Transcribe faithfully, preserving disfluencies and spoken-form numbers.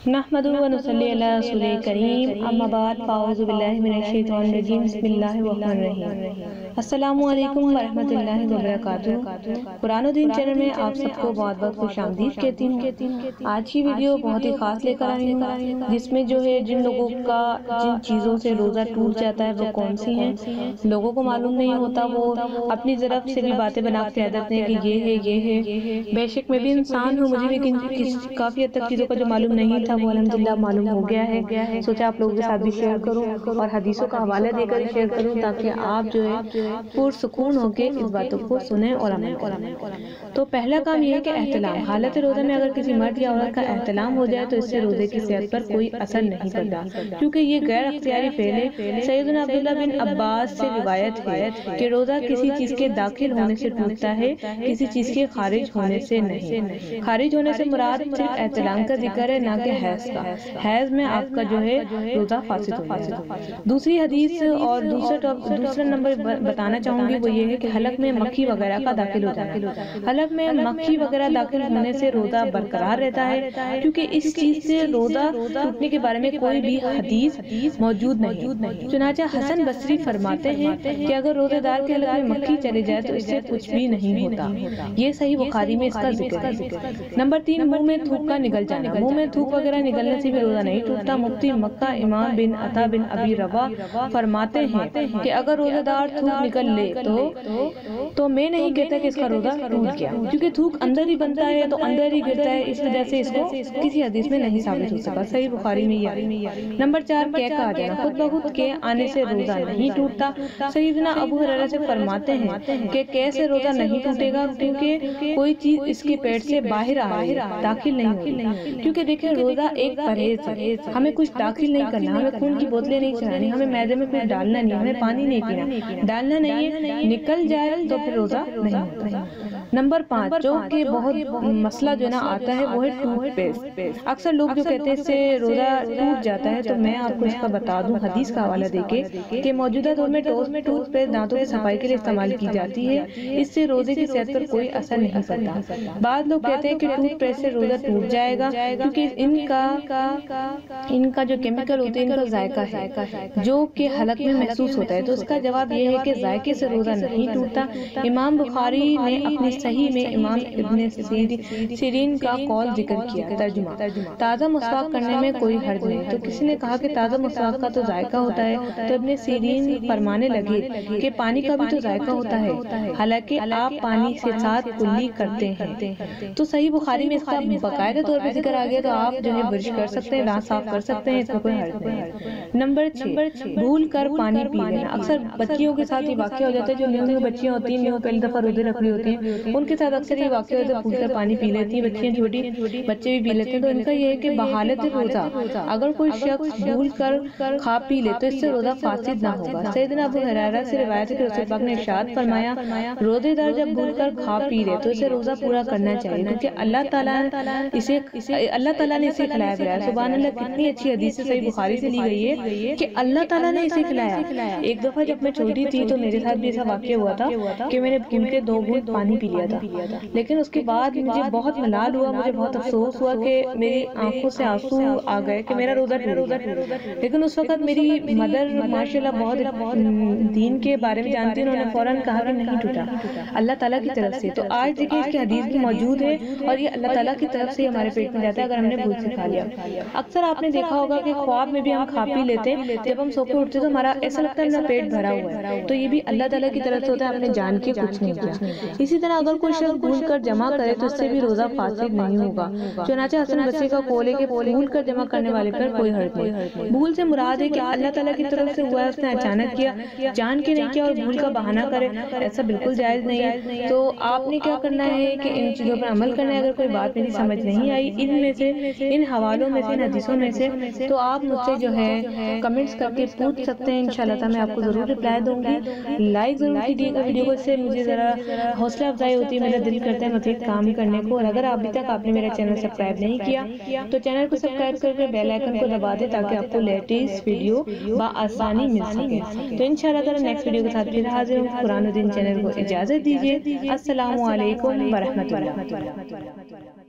نحمدہ و نصلی علی رسول کریم اما بعد فاعوذ باللہ من الشیطان الرجیم بسم اللہ الرحمن الرحیم السلام علیکم ورحمۃ اللہ وبرکاتہ۔ قرآن و دین چینل میں آپ سب کو بہت بہت خوش آمدید کہتی ہوں۔ آج کی ویڈیو بہت ہی خاص لے کر آئی ہوں، جس میں جو ہے جن لوگوں کا جن چیزوں سے روزہ ٹوٹ جاتا ہے وہ کون سی ہیں، لوگوں کو معلوم نہیں ہوتا، وہ اپنی طرف سے بھی باتیں بنا کے کہہ دیتے ہیں کہ یہ ہے یہ ہے۔ بے شک میں بھی انسان ہوں، مجھے بھی کافی حد تک چیزوں کا جو معلوم نہیں تھا وہ الحمدللہ معلوم ہو گیا ہے۔ سوچا آپ لوگوں کے ساتھ بھی شیئر کروں اور حدیثوں کا حوالہ دے کر شیئر کروں تاکہ آپ جو ہے پرسکون ہو کے اس باتوں کو سنیں اور عمل کریں۔ تو پہلا کام یہ ہے کہ احتلام۔ حالت روزہ میں اگر کسی مرد یا عورت کا احتلام ہو جائے تو اس سے روزے کی صحت پر کوئی اثر نہیں پڑتا، کیونکہ یہ غیر اختیاری فعل ہے۔ سیدنا عبداللہ بن عباس سے روایت ہے کہ روزہ کسی چیز کے داخل ہونے سے ٹوٹتا ہے، کسی چیز کے خارج ہونے سے نہیں۔ خارج ہونے سے مراد صرف احتلام کا ذکر ہے، نہ کہ حیض کا۔ حیض میں آپ کا جو ہے روزہ فاسد ہو جائے گا۔ دوسری حدیث اور دوسرا دوسرا نمبر بتانا چاہوں گی وہ یہ ہے کہ حلق میں مکھی وغیرہ کا داخل ہو جانا۔ حلق میں مکھی وغیرہ داخل ہونے سے روزہ برقرار رہتا ہے، کیونکہ اس چیز سے روزہ ٹوٹنے کے بارے میں کوئی بھی حدیث موجود نہیں۔ چنانچہ حسن بصری فرماتے ہیں کہ اگر روزے دار کے حلق میں مکھی چلے جائے تو اس سے کچھ بھی نہیں ہوتا۔ یہ صحیح بخاری میں اس کا ذکر ہے۔ نمبر تین، منہ میں تھوک کا نکل جانا۔ منہ میں تھوک وغیرہ نکلنے سے بھی روزہ نہیں ٹوٹتا۔ مفتی مکہ امام بن عطا بن ابی رباح فرماتے ہیں کہ اگر روزہ دار تھوک نکل لے تو تو میں نہیں کہتا کہ اس کا روزہ ٹوٹ گیا، کیونکہ تھوک اندر ہی بنتا ہے تو اندر ہی گرتا ہے، اس وجہ سے اس کو کسی حدیث میں نہیں ثابت ہو سکا۔ صحیح بخاری میں یہ۔ نمبر چار، کہہ کا آ جانا۔ خود بخود کے آنے سے روزہ نہیں ٹوٹتا۔ سیدنا ابو ہریرہ سے فرماتے ہیں کہ کہہ سے روزہ نہیں ٹوٹے گا، کیونکہ کوئی چیز اس کے پیٹ سے باہر آ رہی ہے، داخل نہیں ہو رہی۔ کیونکہ دیکھیں روزہ ایک پرہیز ہے، ہمیں کچھ داخل نہیں کرنا، ہمیں خون کی بوتلیں نہیں چڑھانی، ہمیں معدے میں کچھ ڈالنا نہیں، ہمیں پانی نہیں پینا، ڈالنا نہیں ہے، نکل جائے تو پھر روزہ نہیں ہوتا۔ نمبر پانچ، جو کہ بہت مسئلہ جو نا آتا ہے وہ ہے ٹوتھ پیسٹ۔ اکثر لوگ جو کہتے ہیں اس سے روزہ ٹوٹ جاتا ہے، تو میں آپ کو اس کا بتا دوں حدیث کا حوالہ دے کے کہ موجودہ دور میں ٹوتھ پیسٹ دانتوں کی صفائی کے لیے استعمال کی جاتی ہے، اس سے روزے کی صحت پر کوئی اثر نہیں پڑتا۔ بعض لوگ کہتے ہیں کہ ٹوتھ پیسٹ سے روزہ ٹوٹ جائے گا، کیونکہ ان کا ان کا جو کیمیکل ہوتے ہیں ان کا ذائقہ ہے جو کہ حلق میں محسوس ہوتا ہے۔ تو اس کا جواب یہ ہے کہ ذائقے سے روزہ نہیں ٹوٹتا۔ امام بخاری نے اپنی صحیح میں امام ابن سیرین کا قول ذکر کیا۔ ترجمہ، تازہ مسواک کرنے میں کوئی حرج نہیں۔ تو کسی نے کہا کہ تازہ مسواک کا تو ذائقہ ہوتا ہے، تو ابن سیرین فرمانے لگے کہ پانی کا بھی تو ذائقہ ہوتا ہے، حالانکہ آپ پانی سے ساتھ کلی کرتے ہیں۔ تو صحیح بخاری میں اس کا باقاعدہ طور پہ ذکر آ گیا، تو آپ جو ہے برش کر سکتے ہیں، دانت صاف کر سکتے ہیں، اس میں کوئی حرج نہیں۔ نمبر چھ، بھول کر پانی پی لینا۔ اکثر بچیوں کے ساتھ یہ واقعہ ہو جاتا ہے، جو نیو نیو بچیاں ہوتی ہیں، نیو پہلی دفعہ روزے رکھ رہی ہوتی ہیں، ان کے ساتھ اکثر یہ واقعہ ہوتا ہے، بھول کر پانی پی لیتی ہیں بچیاں چھوٹی، بچے بھی پی لیتے ہیں۔ تو ان کا یہ ہے کہ بحالت روزہ اگر کوئی شخص بھول کر کھا پی لے تو اس سے روزہ فاسد نہ ہوگا۔ سیدنا ابو ہریرہ سے روایت ہے کہ رسول پاک نے ارشاد فرمایا، روزے دار جب بھول کر کھا پی لے تو اسے روزہ پورا کرنا چاہیے، کیونکہ اللہ تعالیٰ اسے اللہ تعالیٰ نے اسے کھلایا پلایا۔ سبحان اللہ، کتنی اچھی حدیث سے صحیح بخاری سے لی گئی ہے کہ اللہ تعالیٰ نے اسے کھلایا۔ ایک دفعہ جب میں چھوٹی تھی تو میرے ساتھ بھی ایسا واقعہ ہوا تھا کہ میں نے بھول کے دو گھونٹ پانی پی لیا تھا، لیکن اس کے بعد مجھے بہت ملال ہوا، مجھے بہت افسوس ہوا کہ میری آنکھوں سے آنسو آ گئے کہ میرا روزہ ٹوٹ گیا۔ لیکن اس وقت میری مدر ماشاءاللہ بہت دین کے بارے میں جانتی ہیں، انہوں نے فوراً کہا کہ نہیں ٹوٹا، اللہ تعالیٰ کی طرف سے۔ تو آج دیکھیں اس کی حدیث بھی موجود ہے اور یہ اللہ تعالیٰ کی طرف سے ہمارے پیٹ میں جاتا ہے اگر ہم نے بھول سے کھا لیا۔ اکثر آپ نے دیکھا ہوگا کہ خواب میں بھی ہم کھا پی لیتے ہیں، جب ہم سو کے اٹھتے تو ہمارا ایسا لگتا ہے ہمارا پیٹ بھرا ہوا ہے، تو یہ بھی اللہ تعالیٰ کی طرف سے ہوتا ہے، ہم نے جان کے کچھ نہیں کیا۔ اسی طرح اگر کوئی شخص بھول کر جمع کرے تو اس سے بھی روزہ فاسد نہیں ہوگا۔ چنانچہ حسن بصری کا قول ہے کہ بھول کر جمع کرنے والے پر کوئی حرج نہیں۔ بھول سے مراد ہے کہ اللہ تعالیٰ کی طرف سے ہوا ہے، اس نے اچانک کیا، جان کے نہیں کیا اور بھول کا بہانہ کرے، ایسا بالکل جائز نہیں ہے۔ تو آپ نے کیا کرنا ہے کہ ان چیزوں پر عمل کرنا ہے۔ اگر کوئی بات میری سمجھ نہیں آئی ان میں سے، ان حوالوں میں سے، ان حدیثوں میں سے، تو آپ مجھ سے جو ہے کمنٹس کر کے پوچھ سکتے ہیں، انشاءاللہ میں آپ کو ضرور رپلائی دوں گی۔ لائک ضرور کیجیے گا ویڈیو کو، اس سے مجھے ذرا حوصلہ افزائی ہوتی ہے، میرا دل کرتا ہے مزید کام کرنے کو۔ اور اگر ابھی تک آپ نے میرا چینل سبسکرائب نہیں کیا تو چینل کو سبسکرائب کر کے بیل آئیکن کو دبا دیں تاکہ آپ کو لیٹسٹ ویڈیو بآسانی مل سکے۔ تو انشاءاللہ تعالی نیکسٹ ویڈیو کے ساتھ پھر حاضر ہوں۔ قرآن و دین چینل کو اجازت دیجیے۔ السلام علیکم ورحمۃ اللہ۔